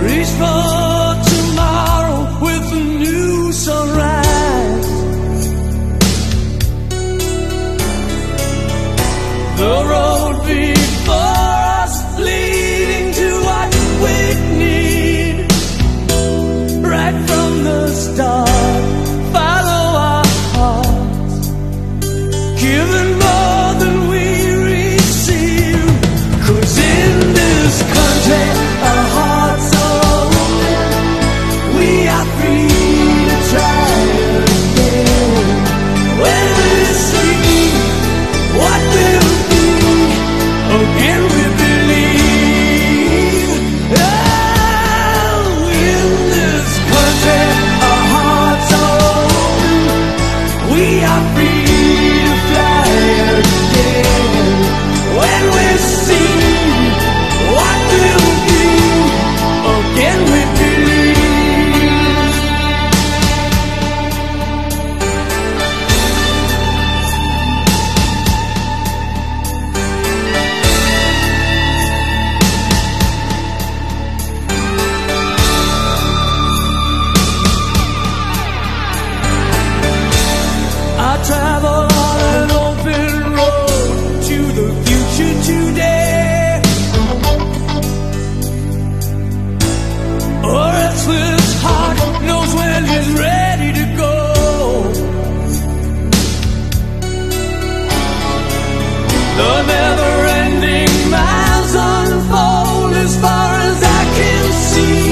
Reach for tomorrow with a new sunrise. The road before us leading to what we need. Right from the start, follow our hearts, giving more than we receive. 'Cause in this country our hearts are open. We are free to try again. When we see what will be, oh, can we believe? Oh, in this country our hearts are open. We are free to fly again. When we see what will be, oh, can we believe? I travel on an open road to the future today. Or else his heart knows when he's ready to go. The never-ending miles unfold as far as I can see.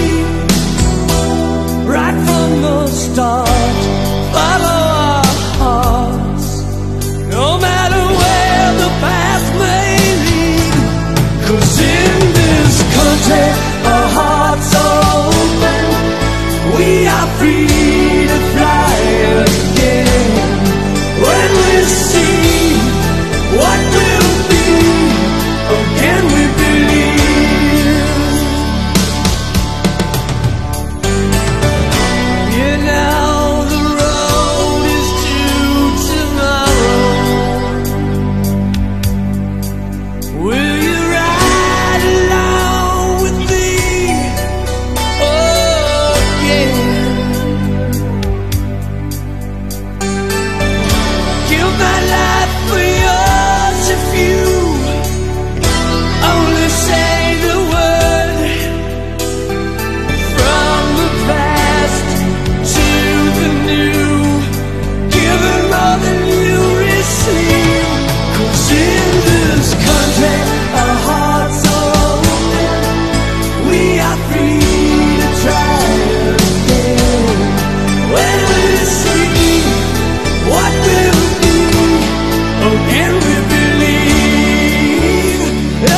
Right from the start, follow our hearts, no matter where the path may lead. 'Cause in this country our hearts are open. We are free to fly again. When we see what will be, oh, can we believe? Yeah, now the road is to tomorrow. Will you ride along with me? Oh, yeah. Give my life for yours if you only say the word. From the past to the new, giving more than you receive. 'Cause in this country our hearts are open. We are free to try again. When we see what will be, oh, can we believe?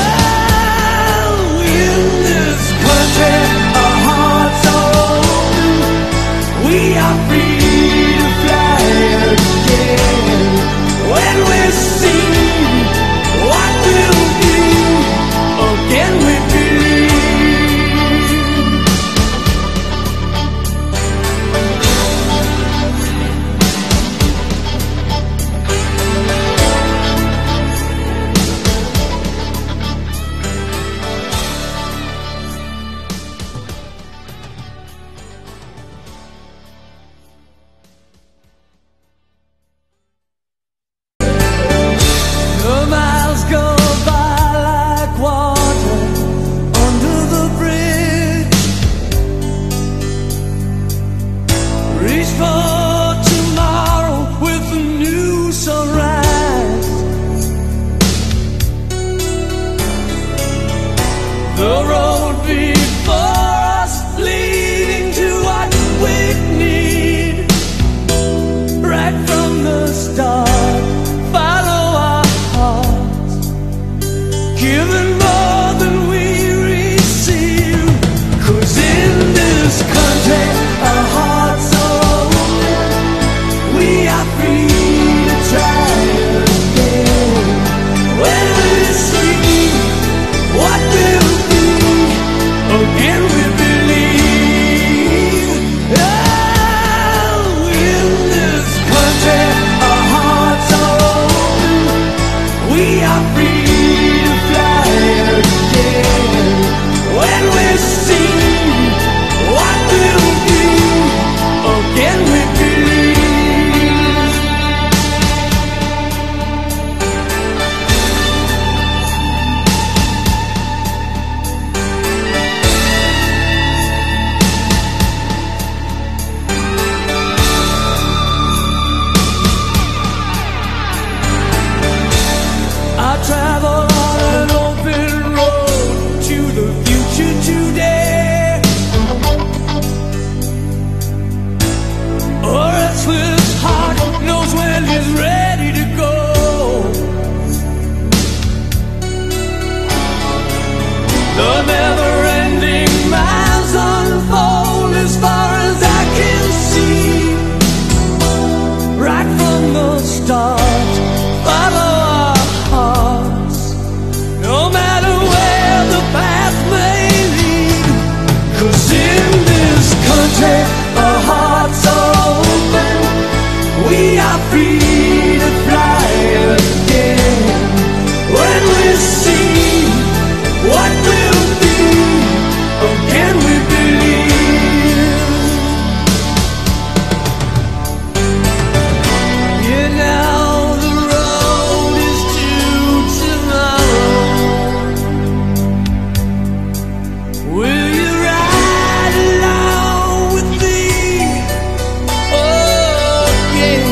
Oh, in this country our hearts are open. We are free to fly again. When we see what will be, oh, can we believe? The miles go by like water under the bridge. Reach for tomorrow with a new sunrise. The road before us leading to what we need. Right from the start, follow our hearts, giving more than we receive. 'Cause in this country our hearts are open. We are free to try again. When we see what will be, oh, can we believe? Oh, in this country our hearts are open. We are free to fly again. When we see 'Cause in this country our hearts are open. We are free to fly again. When we see what will be, oh, can we believe? You know the road is to tomorrow. Will you ride along with me? Oh yeah.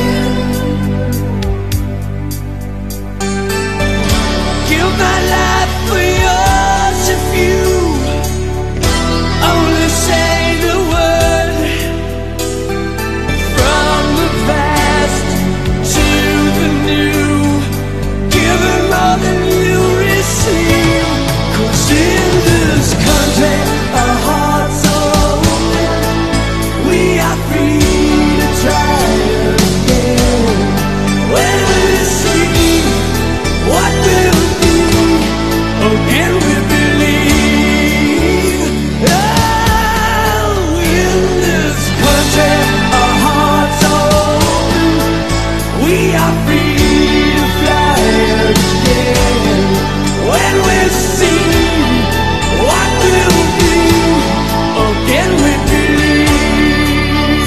Give my life for yours if you only say the word. From the past to the new, giving more than you receive. 'Cause in this country our hearts are open. We are free to try again. When we see what will be, oh, can we believe? Oh, in this country our hearts are open. We are free to fly again. When we see what will be, oh, can we believe?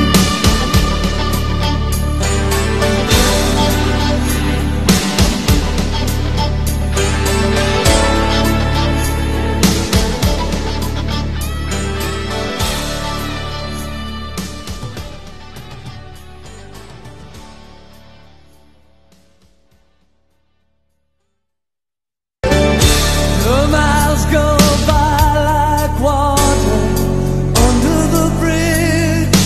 The miles go by like water under the bridge.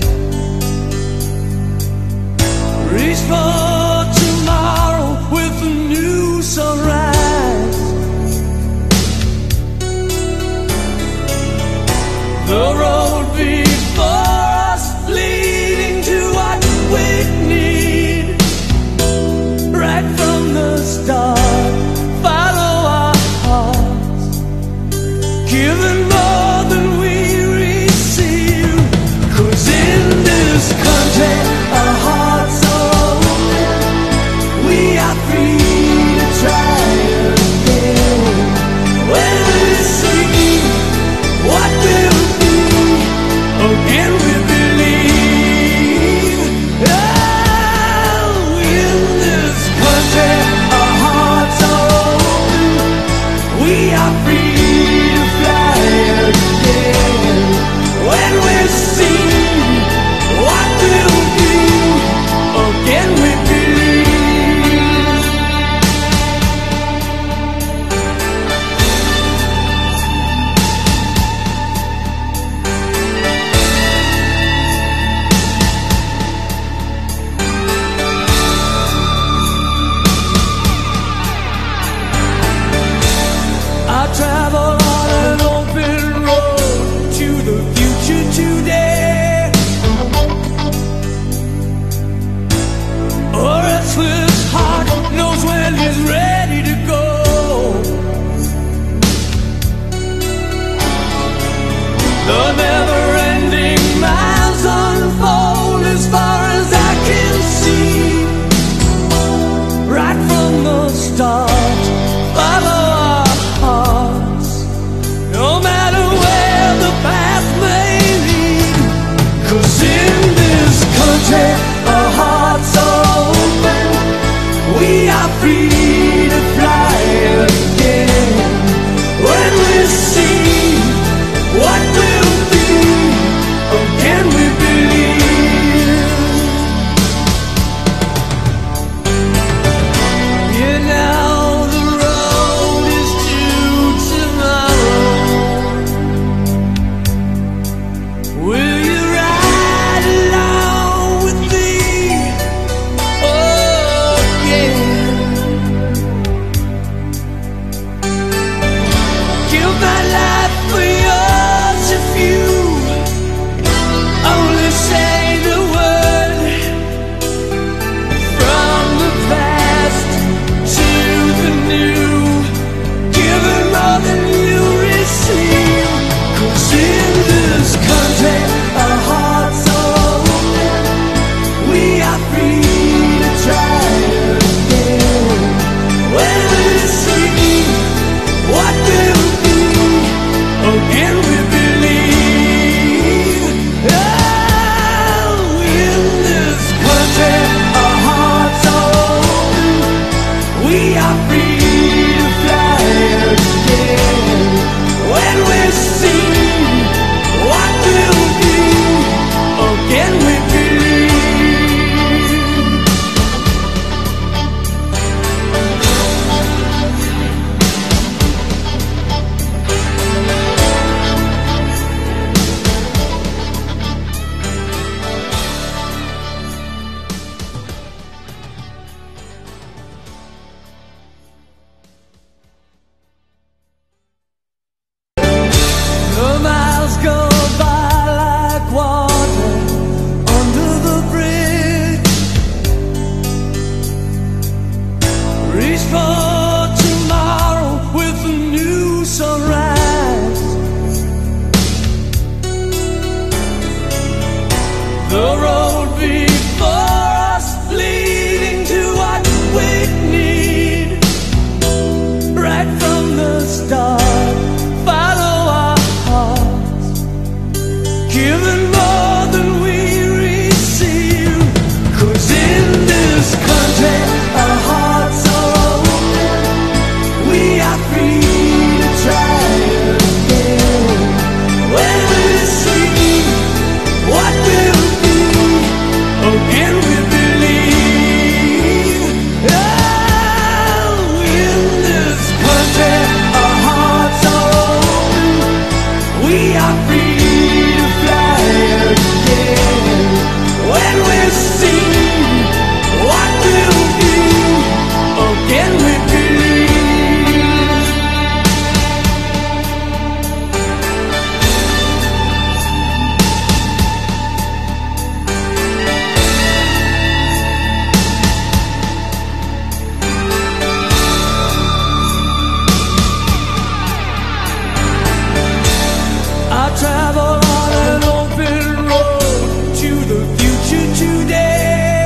Reach for tomorrow with a new sunrise. The road before us leading to what we need. Right from the start, follow our hearts, giving more than we receive. 'Cause in this country our hearts are open. We are free to try again. When we see what will be, oh, can we believe? Oh, in this country our hearts are open. We are free to fly again. When we see what will be, oh, can we believe? I travel on an open road to the future today. A restless heart knows when he's ready to go. The never-ending miles unfold as far as I can see. Right from the start, follow our hearts, no matter where the path may lead. 'Cause in this country our hearts are open. We are free to fly again. When we see what will be, the road before us leading to what we need. Right from the start, follow our hearts, giving more than we receive. 'Cause in this country our hearts are open, we are free to try again. When we see what will be, again we believe. Oh, in this country our hearts are open, we are free to fly again. When we see what will be, again we believe. I travel on an open road to the future today.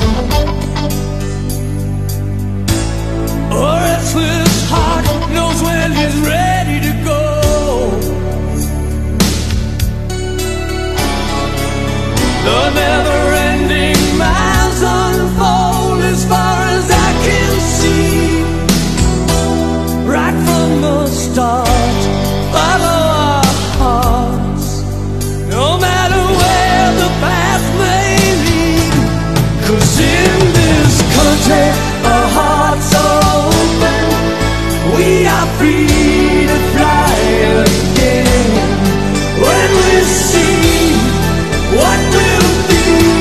A restless heart knows when he's ready to go. The never-ending miles unfold as far as I can see. Right from the start, follow our hearts, no matter where the path may lead. 'Cause in this country our hearts are open, we are free to fly again. When we see what will be,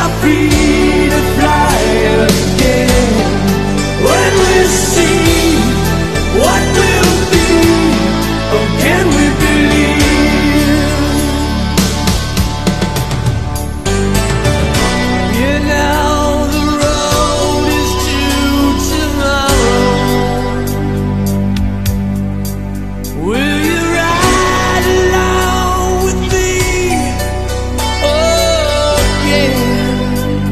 are free to fly again. When we see what will be, oh, can we believe? You know the road is to tomorrow. Will you ride along with me? Oh, yeah.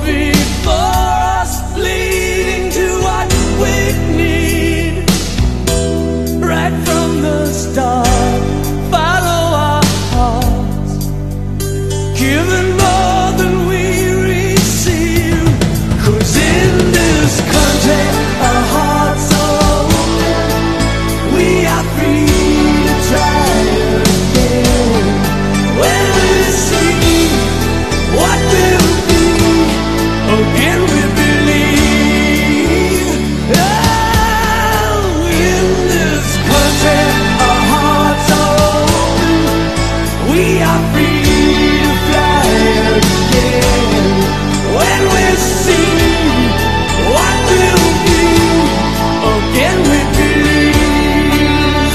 before us, leading to what we need. Right from the start, follow our hearts, giving more than we receive. 'Cause in this country, our hearts are open. We are free to try again. When we see what will be, again we believe. Oh, in this country, our hearts are open. We are free to fly again. When we see what will be, again we believe.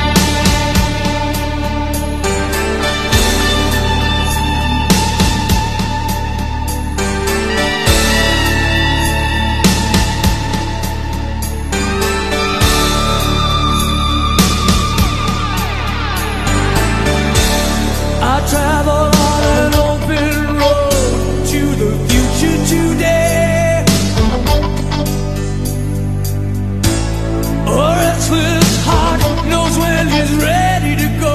I travel on an open road to the future today. A restless heart knows when he's ready to go.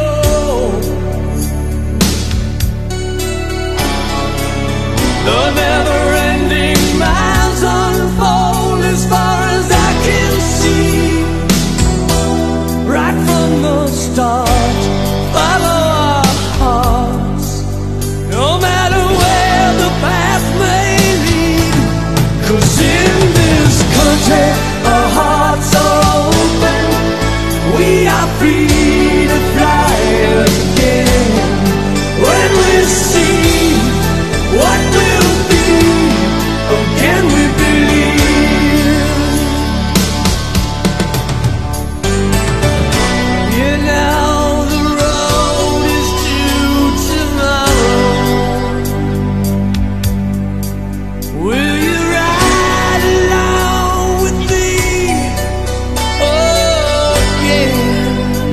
The never-ending miles unfold as far as I can see. Right from the start, follow our hearts, no matter where the path may lead. 'Cause in this country, our hearts are open. We are free to fly again. When we see what will be, again we believe. Yeah, now the road is due tomorrow. Will you ride along with me again?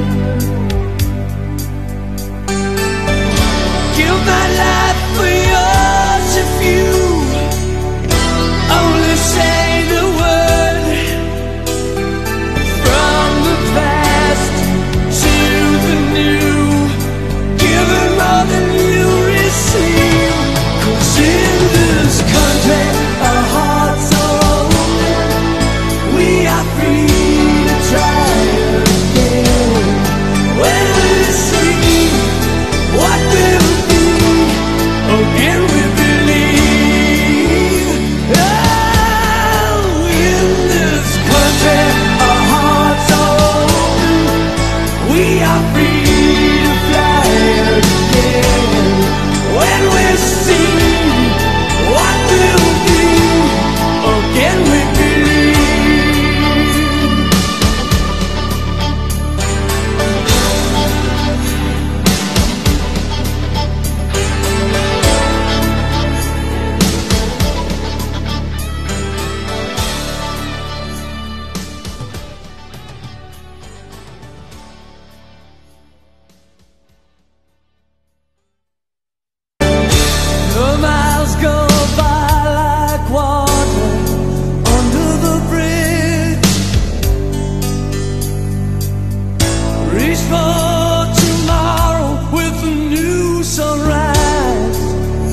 Give my life for yours if you only say the word. From the past to the new, giving more than you receive. 'Cause in this country, our hearts are open. We are free to try again. When we see what will be, again we believe. Oh, in this country, our hearts are open. We are free to fly again. When we see what will be, again we believe. The miles go by like water under the bridge. Reach for tomorrow with a new sunrise.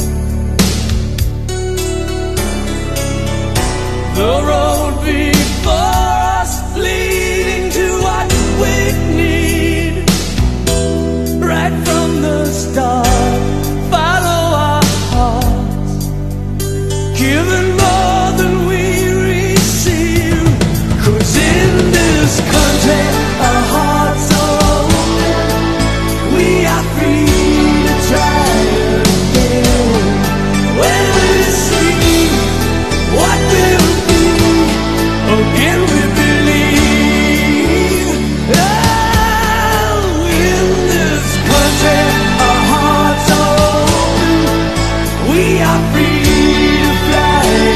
The road before us, leading to what we need. Right from the start, follow our hearts, giving more than we receive. 'Cause in this country, our hearts are open. We are free to try again. When we see what will be, again we believe. Oh, in this country, our hearts are open. We are free to fly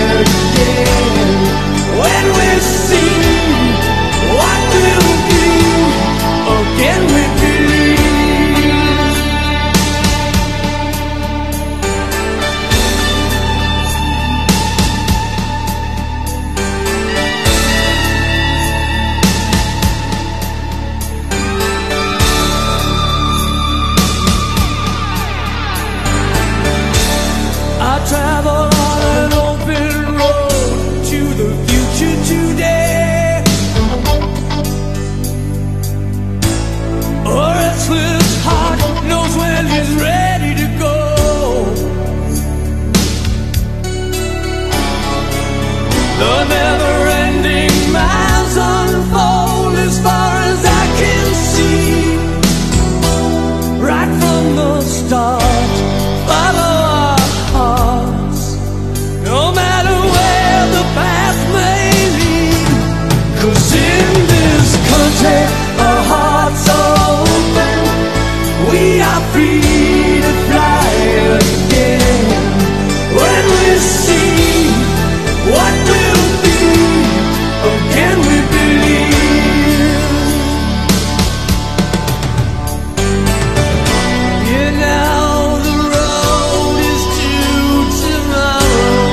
never-ending miles unfold as far as I can see. Right from the start, follow our hearts, no matter where the path may lead. 'Cause in this country, our hearts are open. We are free to fly again. When we see what will be, or can we believe? You know the road is to tomorrow.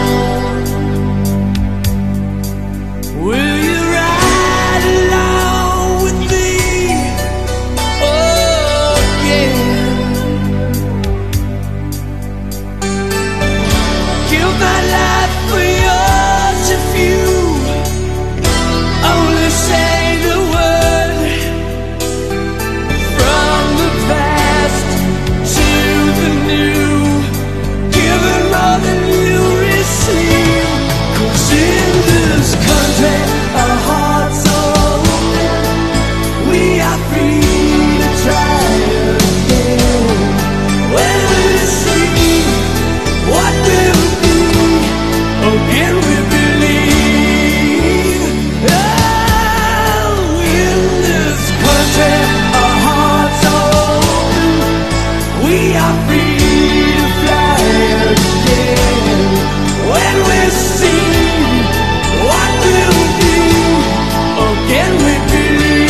Will you ride along with me? Oh yeah. Give my life for yours if you only say the word. From the past to the new, giving more than you receive. 'Cause in this country, our hearts are open. We are free to try again. When we see what will be, oh, can we believe? Oh, in this country, our hearts are open. We are free to fly again. When we see what will be, oh, can we believe?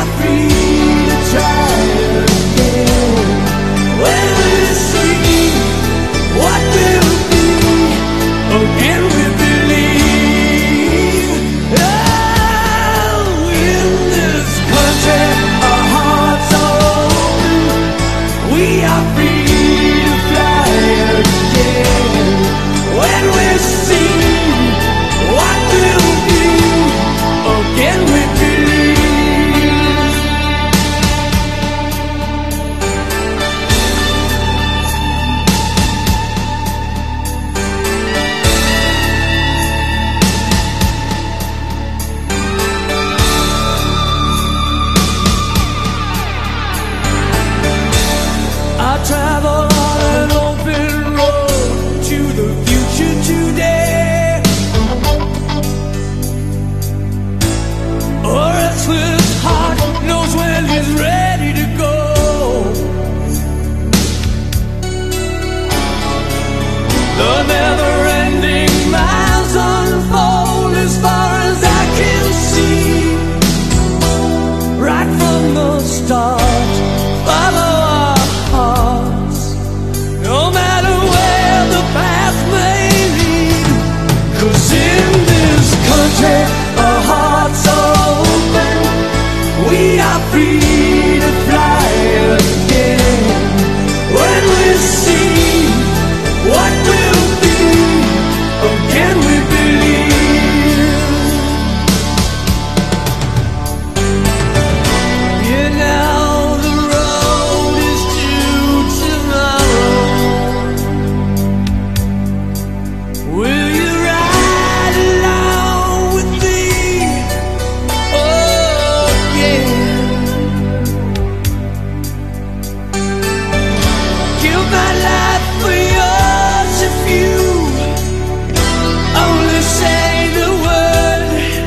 are free to try again. When we see what will be, oh, can we believe? Oh, in this country our hearts are open. We are free to fly again. When we see what will be, oh, can we believe? I travel on an open road to the future today. Or else his heart knows when he's ready to go. The never-ending miles unfold as far as I can see. Right from the start, follow our hearts, no matter where the path may lead. 'Cause in this country our hearts are open. We are free to fly again. When we see what will be, oh, can we believe? Yeah, now the road is due tomorrow. Will you ride along with me? Oh, yeah. Give my life for yours if you only say the word.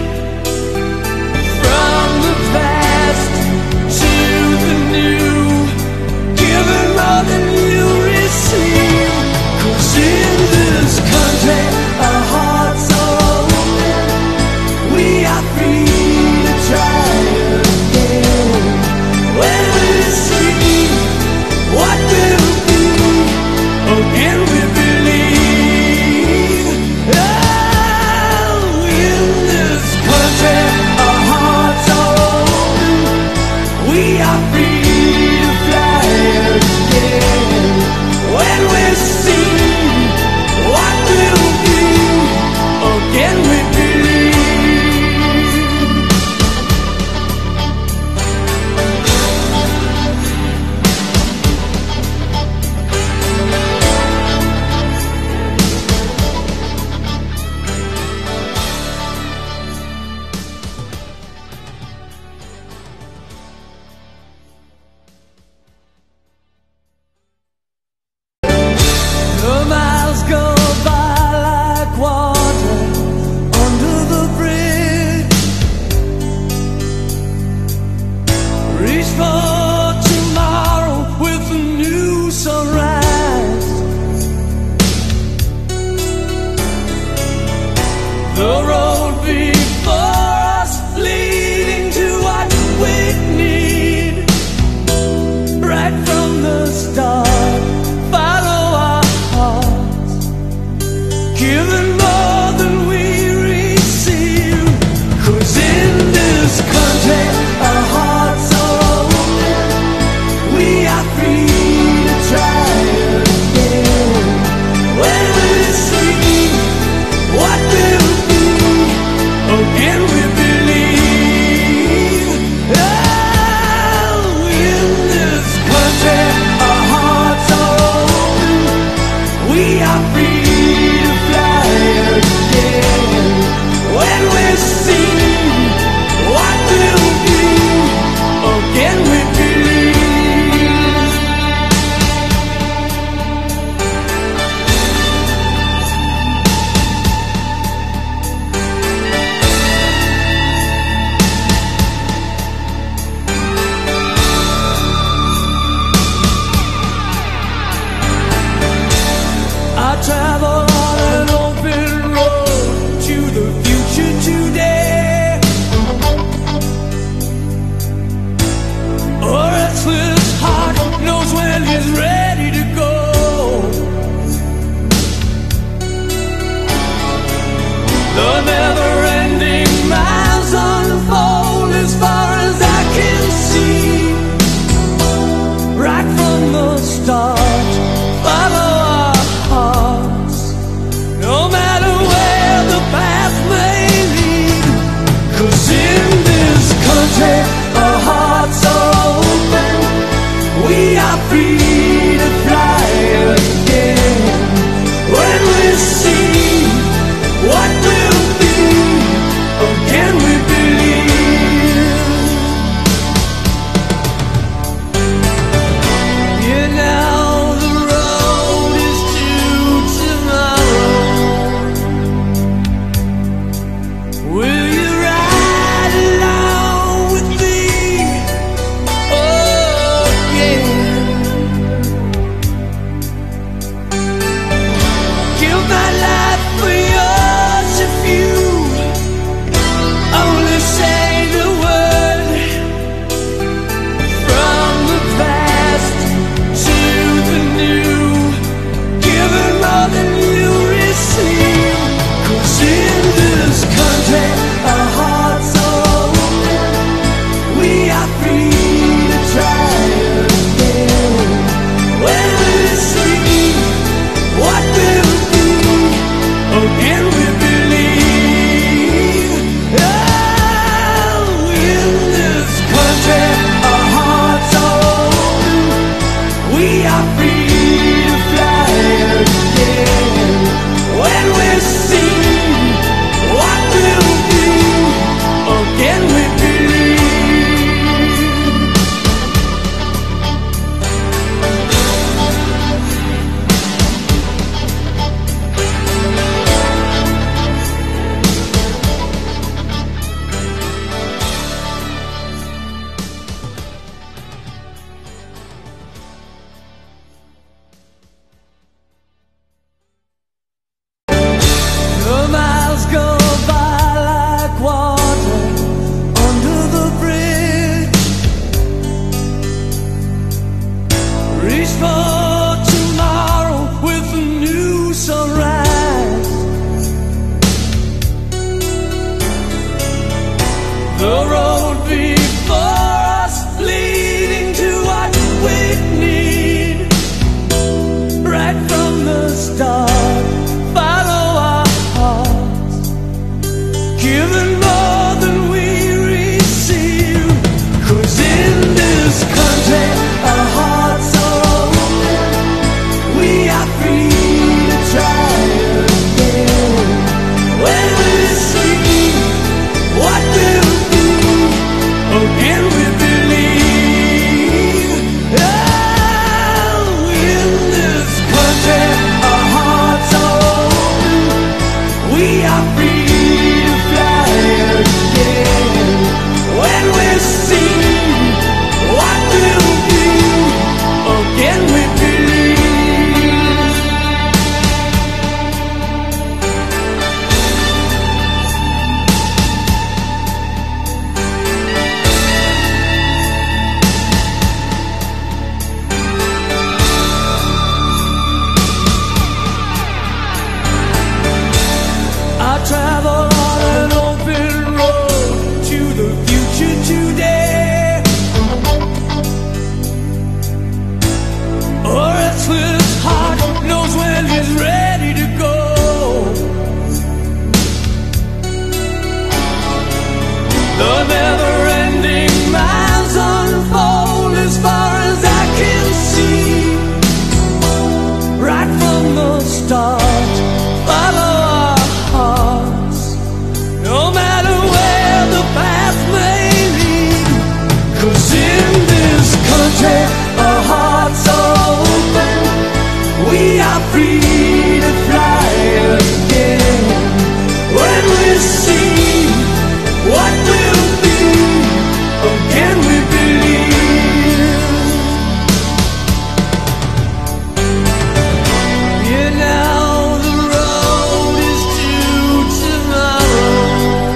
From the past to the new, giving more than you receive. 'Cause in this country our hearts are open. We are free to try again. When we see what will be, oh, can we believe? Oh, in this country our hearts are open. We are free to fly again. When we see what will be, oh, can we believe? The miles go by like water under the bridge. Reach for tomorrow with a new sunrise. The road before us leading to what we need. Right from the start, follow our hearts, giving more than we receive. 'Cause in this country our hearts are open. 'Cause in this country our hearts are open. We are free to fly again. When we see what will be, oh, can we believe? Yeah, now the road is due tomorrow.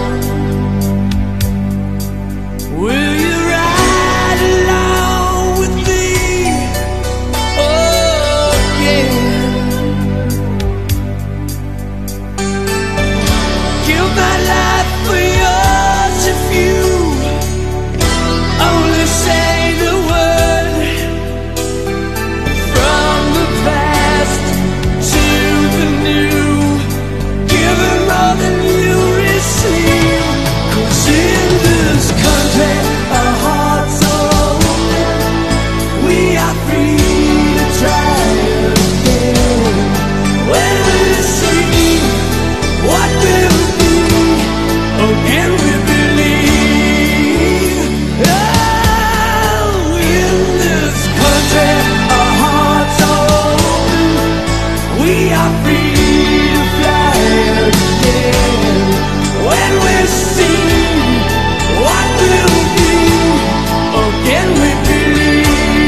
Will you ride along with me again? Give my life for yours if you only say the word. From the past to the new, giving more than you receive. 'Cause in this country our hearts are open. We are free to try again. When we see what will be, oh, can we believe? Oh, in this country our hearts are open. We are free to fly again. When we see what will be, oh, can we believe?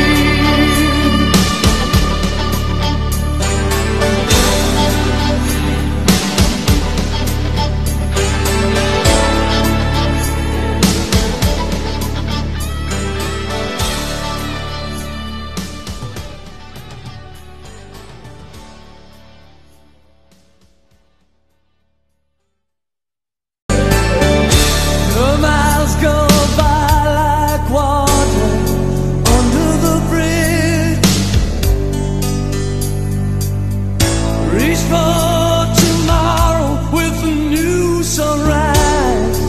The miles go by like water under the bridge. Reach for tomorrow with a new sunrise.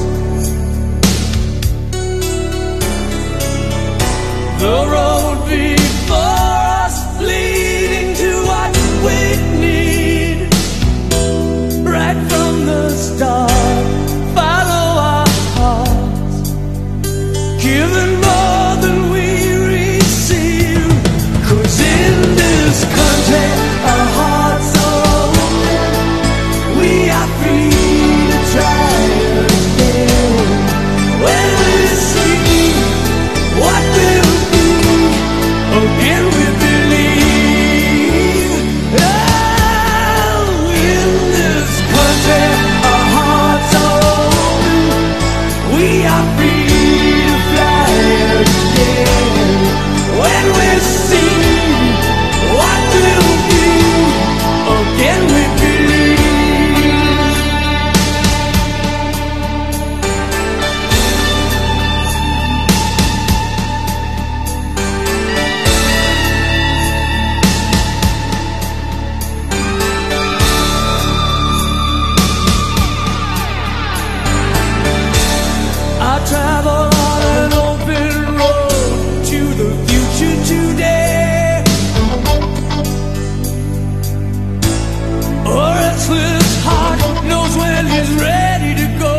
The road before us leading to what we need. Right from the start, follow our hearts, giving more than we receive. 'Cause in this country our hearts are open. We are free to try again. When we see what will be, oh, can we believe? Oh, in this country our hearts are open. We are free to fly again. When we see what will be, oh, can we believe? I travel on an open road to the future today. A restless heart knows when he's ready to go.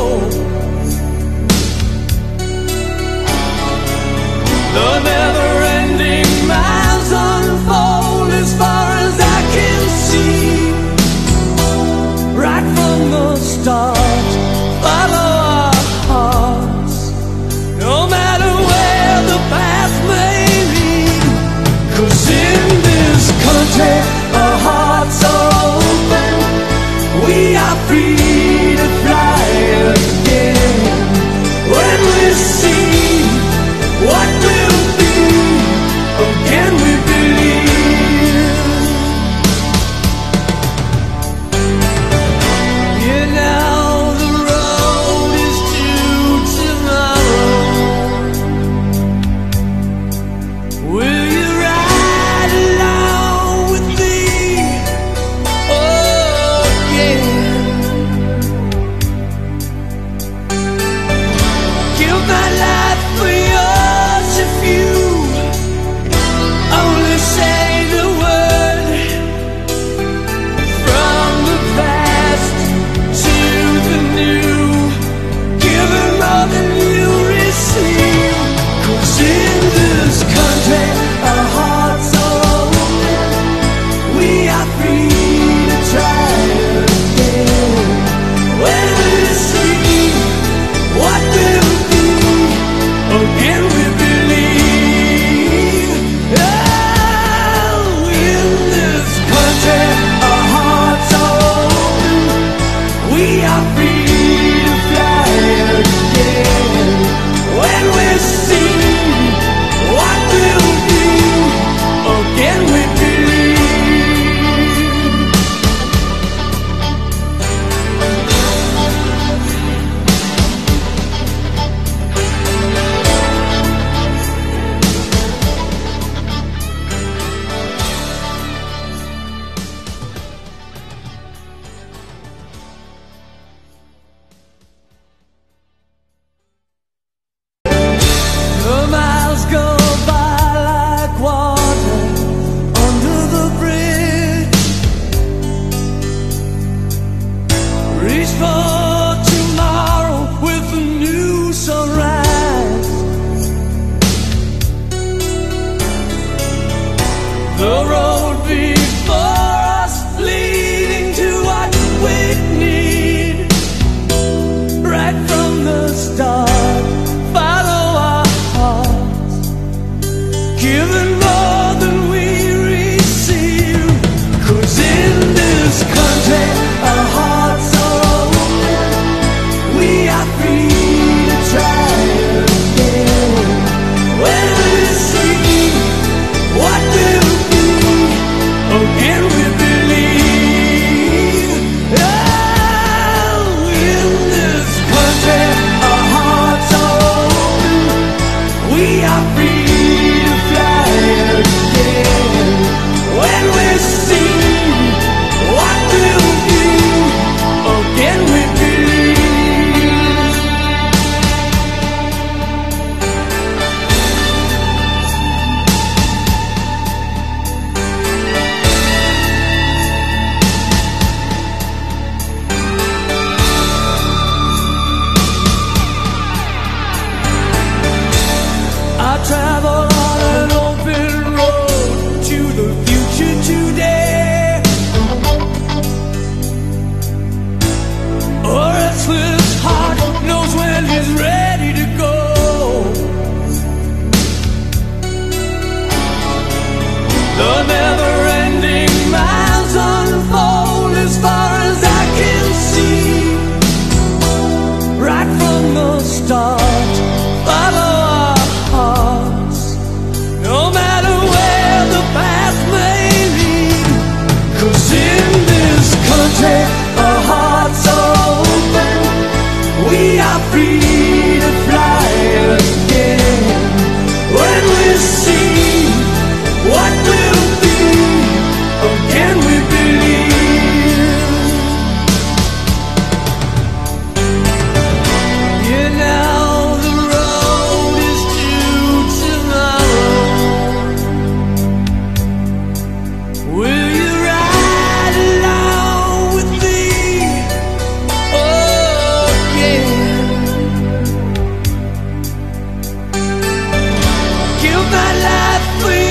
The never-ending miles unfold as far as I can see. Right from the start, follow our hearts, no matter where the path may lead. 'Cause in this country our hearts are open. We are free to fly again. When we see what will be, oh, can we believe? are free to fly again. When we see what will be, again we believe. I travel on an open road to the future today. A restless heart knows when he's ready to go. The never-ending miles unfold as far as I can see. Right from the start, follow our hearts, no matter where the path may lead. 'Cause in this country our hearts are open, we are free to fly again. When we see what will be, again we believe. Yeah, now the road is due tomorrow. Will you ride along with me again? Give my life for you.